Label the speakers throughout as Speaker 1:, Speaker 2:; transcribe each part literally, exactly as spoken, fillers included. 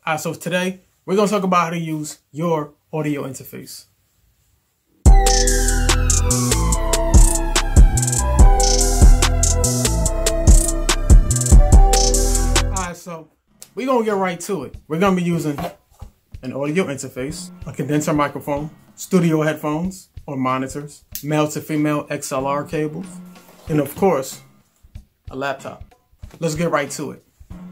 Speaker 1: Alright, so today we're going to talk about how to use your audio interface. Alright, so we're going to get right to it. We're going to be using an audio interface, a condenser microphone, studio headphones or monitors, male to female X L R cables, and of course, a laptop. Let's get right to it.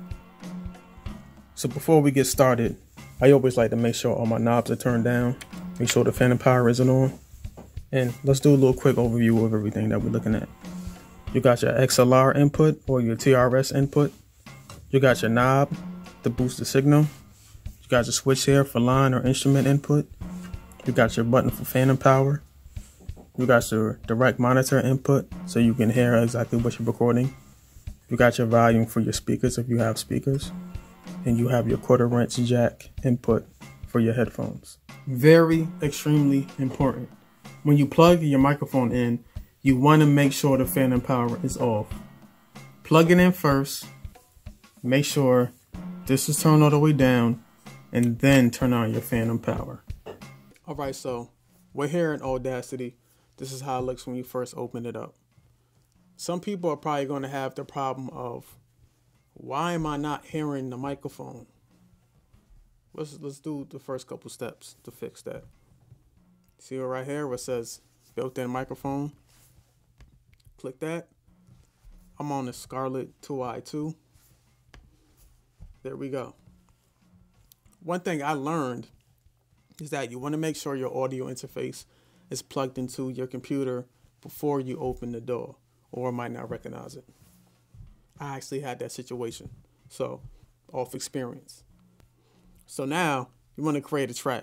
Speaker 1: So before we get started, I always like to make sure all my knobs are turned down, make sure the phantom power isn't on, and let's do a little quick overview of everything that we're looking at. You got your X L R input or your T R S input. You got your knob to boost the signal. You got your switch here for line or instrument input. You got your button for phantom power. You got your direct monitor input so you can hear exactly what you're recording. You got your volume for your speakers if you have speakers. And you have your quarter inch jack input for your headphones. Very extremely important. When you plug your microphone in, you want to make sure the phantom power is off. Plug it in first. Make sure this is turned all the way down, and then turn on your phantom power. All right, so we're here in Audacity. This is how it looks when you first open it up. Some people are probably going to have the problem of, why am I not hearing the microphone? Let's let's do the first couple steps to fix that. See right here where it says built-in microphone? Click that. I'm on the Scarlett two i two. There we go. One thing I learned is that you want to make sure your audio interface is plugged into your computer before you open the door, or it might not recognize it. I actually had that situation, so off experience. So now you want to create a track.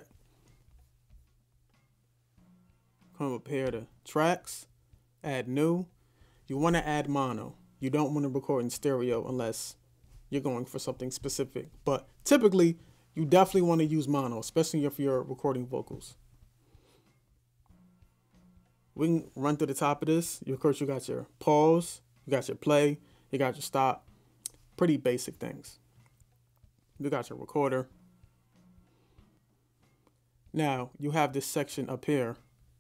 Speaker 1: Come up here to tracks, add new. You want to add mono. You don't want to record in stereo unless you're going for something specific. But typically, you definitely want to use mono, especially if you're recording vocals. We can run through the top of this. Of course, you got your pause, you got your play, you got your stop. Pretty basic things. You got your recorder. Now, you have this section up here,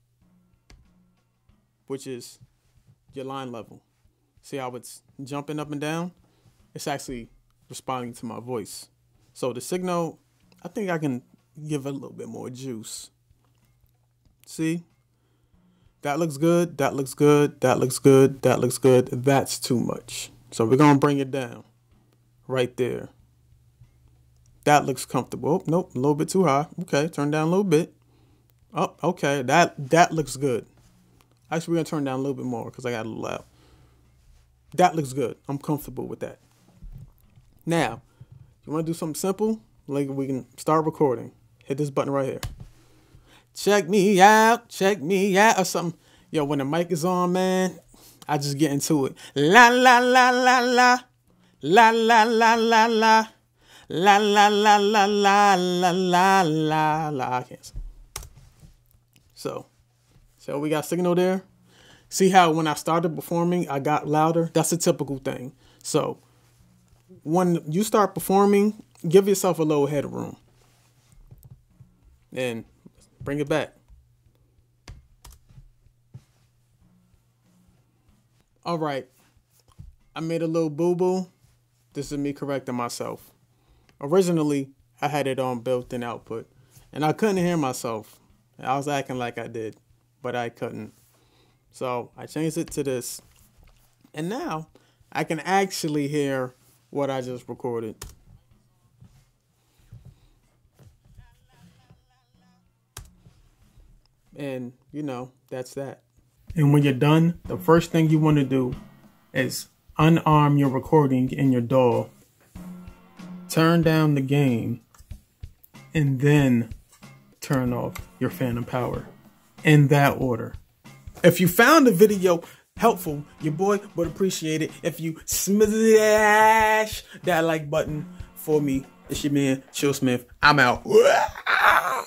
Speaker 1: which is your line level. See how it's jumping up and down? It's actually responding to my voice. So the signal, I think I can give it a little bit more juice. See? That looks good, that looks good, that looks good, that looks good. That's too much. So we're going to bring it down right there. That looks comfortable. Oh, nope, a little bit too high. Okay, turn down a little bit. Oh, okay, that that looks good. Actually, we're going to turn down a little bit more because I got a little loud. That looks good. I'm comfortable with that. Now, you want to do something simple? Like we can start recording. Hit this button right here. Check me out, check me out, or something. Yo, when the mic is on, man, I just get into it. La la la la la, la la la la la, la la la la la la la la la. I can't. So, so we got signal there. See how when I started performing, I got louder? That's a typical thing. So, when you start performing, give yourself a little headroom. And bring it back. All right, I made a little boo-boo. This is me correcting myself. Originally, I had it on built-in output, and I couldn't hear myself. I was acting like I did, but I couldn't. So I changed it to this, and now I can actually hear what I just recorded. And, you know, that's that. And when you're done, the first thing you want to do is unarm your recording in your D A W. Turn down the gain. And then turn off your phantom power. In that order. If you found the video helpful, your boy would appreciate it if you smash that like button for me. It's your man, Chill Smith. I'm out.